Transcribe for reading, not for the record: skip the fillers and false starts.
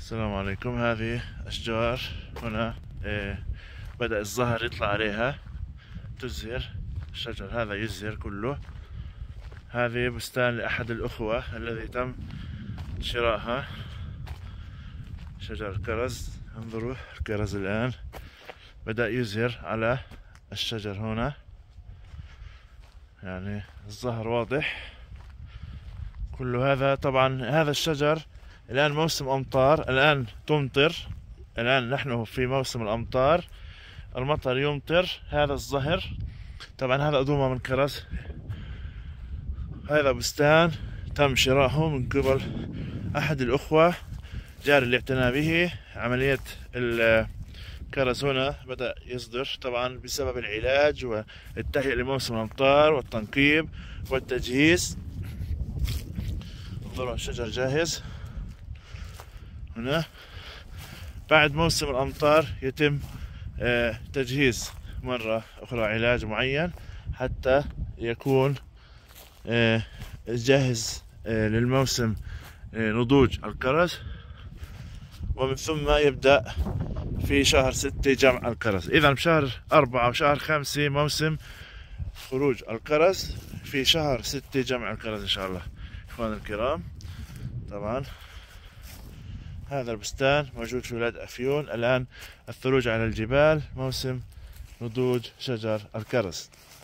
السلام عليكم. هذه أشجار هنا بدأ الزهر يطلع عليها، تزهر. الشجر هذا يزهر كله. هذه بستان لأحد الأخوة الذي تم شرائها، شجر الكرز. انظروا الكرز الآن بدأ يزهر على الشجر هنا، يعني الزهر واضح كل هذا. طبعا هذا الشجر الآن موسم أمطار، الآن تمطر، الآن نحن في موسم الأمطار، المطر يمطر. هذا الزهر طبعا هذا أدومة من كرز. هذا بستان تم شراؤه من قبل أحد الأخوة جاري الاعتناء به. عملية الكرز هنا بدأ يصدر طبعا بسبب العلاج والتهيئة لموسم الأمطار والتنقيب والتجهيز. انظروا الشجر جاهز هنا. بعد موسم الأمطار يتم تجهيز مرة أخرى، علاج معين حتى يكون جاهز للموسم نضوج الكرز، ومن ثم يبدأ في شهر 6 جمع الكرز. إذا بشهر 4 وشهر 5 موسم خروج الكرز، في شهر 6 جمع الكرز إن شاء الله. إخوان الكرام، طبعا هذا البستان موجود في ولاد أفيون. الآن الثلوج على الجبال، موسم نضوج شجر الكرز.